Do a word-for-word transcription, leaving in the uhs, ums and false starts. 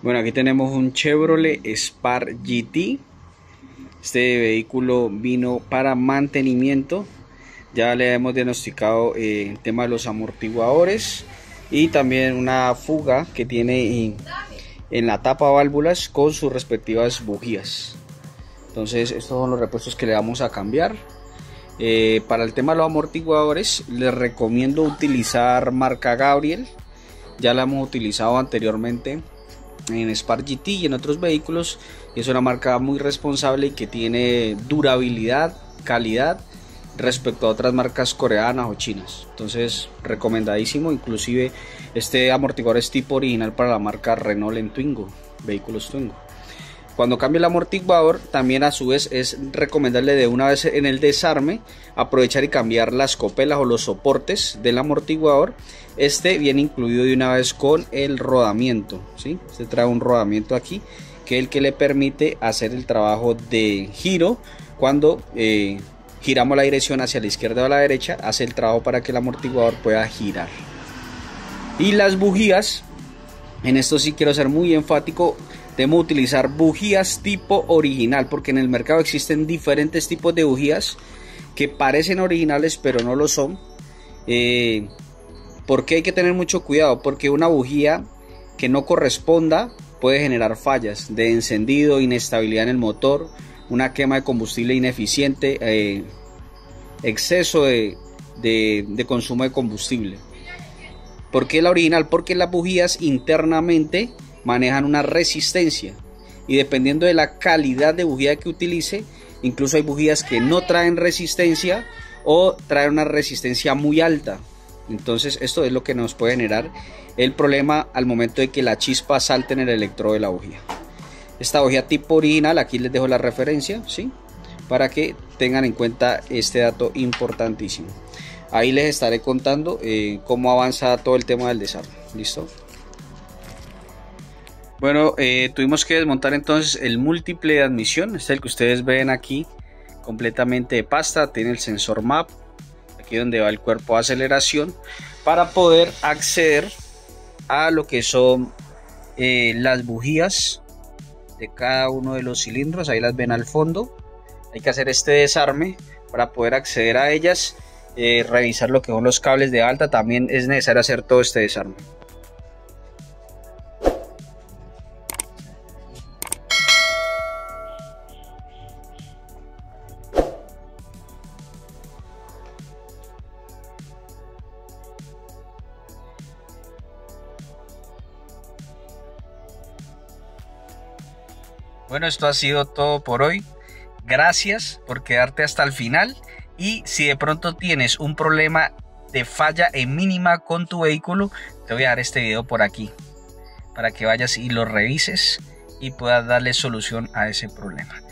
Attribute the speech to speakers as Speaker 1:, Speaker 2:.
Speaker 1: Bueno, aquí tenemos un Chevrolet Spark G T. Este vehículo vino para mantenimiento. Ya le hemos diagnosticado eh, el tema de los amortiguadores y también una fuga que tiene en, en la tapa válvulas con sus respectivas bujías. Entonces estos son los repuestos que le vamos a cambiar. Eh, para el tema de los amortiguadores les recomiendo utilizar marca Gabriel. Ya la hemos utilizado anteriormente en Spark G T y en otros vehículos. Es una marca muy responsable y que tiene durabilidad, calidad respecto a otras marcas coreanas o chinas. Entonces recomendadísimo. Inclusive este amortiguador es tipo original para la marca Renault en Twingo, vehículos Twingo. Cuando cambie el amortiguador, también a su vez es recomendable de una vez en el desarme aprovechar y cambiar las copelas o los soportes del amortiguador. Este viene incluido de una vez con el rodamiento, ¿sí? Este trae un rodamiento aquí que es el que le permite hacer el trabajo de giro. Cuando eh, giramos la dirección hacia la izquierda o a la derecha, hace el trabajo para que el amortiguador pueda girar. Y las bujías, en esto sí quiero ser muy enfático, debemos utilizar bujías tipo original, porque en el mercado existen diferentes tipos de bujías que parecen originales pero no lo son. Eh, porque hay que tener mucho cuidado, porque una bujía que no corresponda puede generar fallas de encendido, inestabilidad en el motor, una quema de combustible ineficiente, eh, exceso de, de, de consumo de combustible. ¿Por qué la original? Porque las bujías internamente manejan una resistencia y dependiendo de la calidad de bujía que utilice, incluso hay bujías que no traen resistencia o traen una resistencia muy alta. Entonces esto es lo que nos puede generar el problema al momento de que la chispa salte en el electrodo de la bujía. Esta bujía tipo original, aquí les dejo la referencia, ¿sí? Para que tengan en cuenta este dato importantísimo. Ahí les estaré contando eh, cómo avanza todo el tema del desarme. ¿Listo? Bueno, eh, tuvimos que desmontar entonces el múltiple de admisión. Este es el que ustedes ven aquí, completamente de pasta. Tiene el sensor M A P, aquí donde va el cuerpo de aceleración, para poder acceder a lo que son eh, las bujías de cada uno de los cilindros. Ahí las ven al fondo. Hay que hacer este desarme para poder acceder a ellas. Eh, revisar lo que son los cables de alta. También es necesario hacer todo este desarme. Bueno, esto ha sido todo por hoy. Gracias por quedarte hasta el final. Y si de pronto tienes un problema de falla en mínima con tu vehículo, te voy a dar este video por aquí para que vayas y lo revises y puedas darle solución a ese problema.